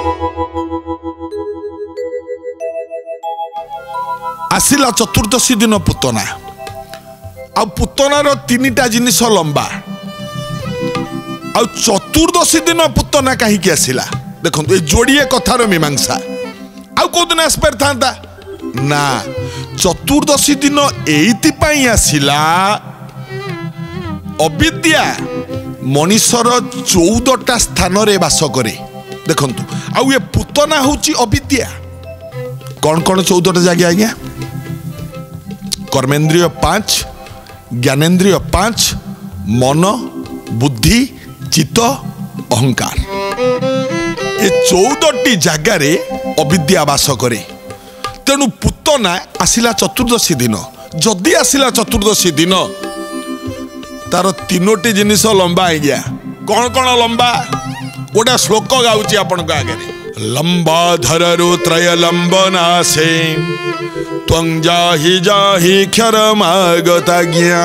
आसिला चतुर्दशी दिन पुतना आ पुतनार 3टा जिनिस लंबा आ चतुर्दशी दिन पुतना कहीं आसिला देखो ये जोड़िए कथार मीमांसा आउ को दिन आसपार था ना चतुर्दशी दिन एइथिपाई आसिला अविद्या मनीषर 14टा स्थान रे वास करे देखो आउ ये पुतना होची अविद्या कौन कौन 14टा जगह आज्ञा कर्मेंद्रिय 5 ज्ञानेन्द्रिय 5 मन बुद्धि चित्त अहंकार ये 14टी जगार अविद्या वास करे तेणु पुतना आसिला चतुर्दशी दिन जदि आसिला चतुर्दशी दिन तार 3टी जिनिस लंबा है गया कौन कौन लंबा गोटे श्लोक गाऊची आपण आगे लंबा धररु त्रय लंबनासे त्वं जाहि जाहि क्षरमागता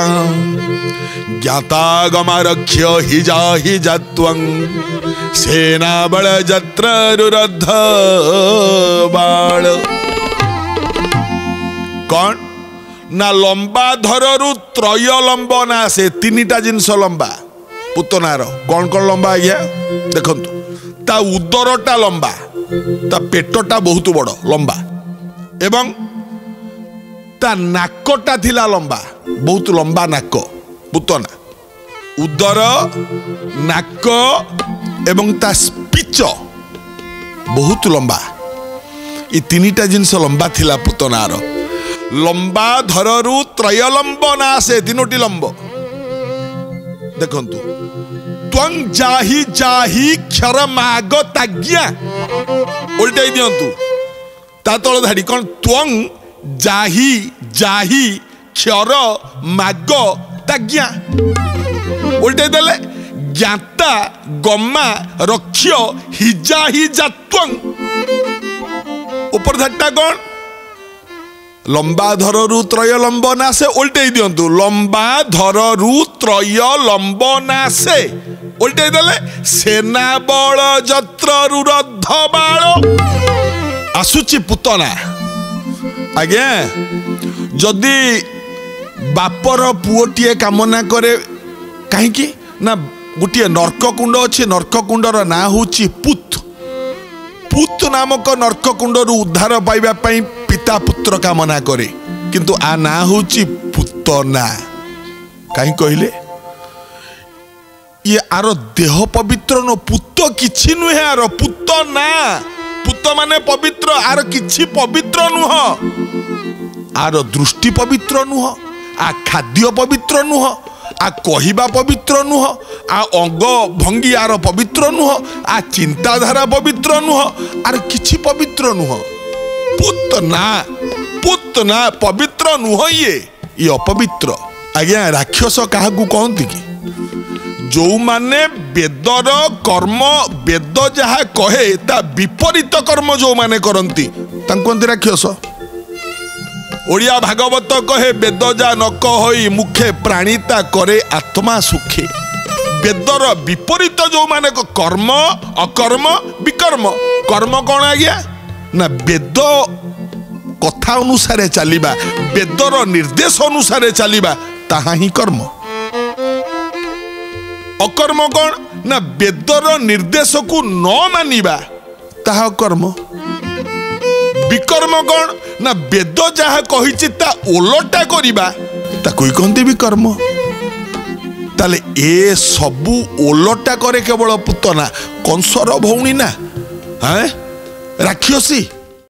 ज्ञातागमरक्ष्य हि जाहि जत्वं सेना बल जत्र रुरद्ध बाण कौन ना लंबा धररु त्रय लंबनासे 3टा जिनस लंबा पुतनार कौन कौन लंबा आज्ञा देखंतु ता उदरटा लंबा ता पेटटा बहुत बड़ लंबा एवं ता नाकटा थिला लंबा बहुत लंबा नाक पुतना उदर नाक एवं ता स्पीच बहुत लंबा ये 3टा जिनस लंबा थिला पुतनार लंबा धररु त्रय लंबनासे 3टी लंब देखंतु त्वं जाहि जाहि क्षरमागताज्ञा उल्टाई दियंतु ता तळ धाडी कोन त्वं जाहि जाहि क्षर माग ताज्ञा उल्टाई देले ज्ञाता गम्मा रक्ष्य हिजा हि जात्वं ऊपर धाटा कोन लंबा धररु त्रय लंबनासे उल्टाई दियंतु लंबा धररु त्रय लंबनासे उल्टाई देले सेना बल जत्र रुरद्ध बाण आसुची पुतना आज्ञा जदि बापर पुओटीए कामना करे कहीं ना गोटे नर्ककुंड अच्छे नर्ककुंडर ना होची पुत पुत नामक नर्ककुंड उद्धार पाइबा पिता पुत्र कामना करे किंतु आ ना होची पुतना कहीं कहले ये आर देह पवित्र न पुत किछि नुहे आर पुत ना पुत माने पवित्र आर किछि पवित्र नुह आर दृष्टि पवित्र नुह आ खाद्य पवित्र नुह आ कहिबा पवित्र नुह आ अंग भंगी आर पवित्र नुह आ चिंताधारा पवित्र नुह आर किछि पवित्र नुह पुत ना पवित्र नुह ये अपवित्र आज्ञा राक्षस क्या कहती कि जो माने वेदर कर्म वेद जहा कहे ता विपरीत कर्म जो माने करंती तांको राक्षस ओडिया भागवत कहे वेद जा न कहि मुखे प्राणीता करे आत्मा सुखे वेदर विपरीत जो माने कर्म अकर्म विकर्म कर्म कौन आ गया ना वेद कथा अनुसारे चलिबा वेदर निर्देश अनुसारे चलिबा ताहा ही कर्म अकर्म कौन ना वेदर निर्देश को न मानिबा ताहा कर्म विकर्म कौन ना वेद जहा कहिछि ता ओलटा करिबा ताको ही कहंती विकर्म ताले ए सबु ओलटा करे केवल पुतना कंसर भौणी ना हैं राक्षसी